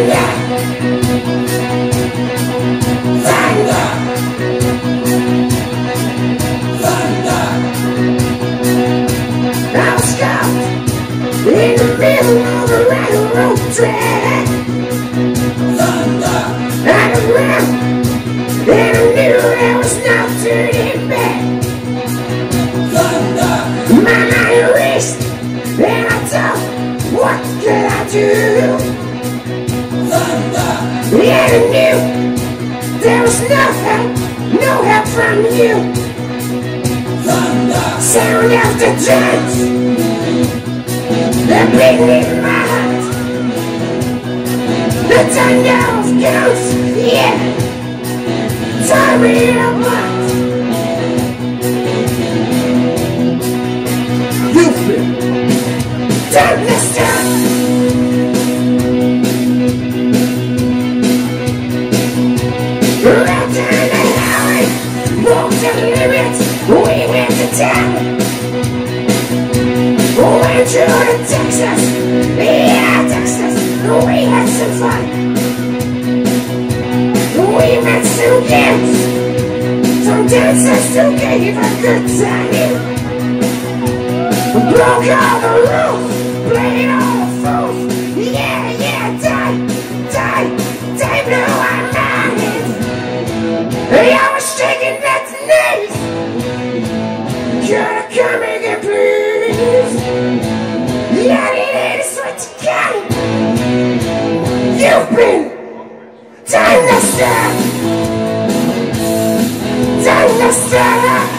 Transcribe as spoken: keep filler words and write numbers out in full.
In the middle of a railroad track, thunder, I could run, and I knew there was no turning back. Thunder, my mind raced, and I thought, what could I do? Thunder, and I knew there was no help, no help from you. Thunder, sound of the drums, the beating in my heart, the thunder of ghosts, yeah, tore me apart. You've been thunderstruck. Right down the highway, walked the limits, we went to town. Went to the Texas, yeah, Texas, we had some fun. We met some kids, some dancers who gave a good time. Broke all the rules, played all the fools, yeah, yeah, die, die, die blew our minds. I was shaking that knees, could I come again, please? Yeah, it is what you got. You've been time to stop. Time to stop.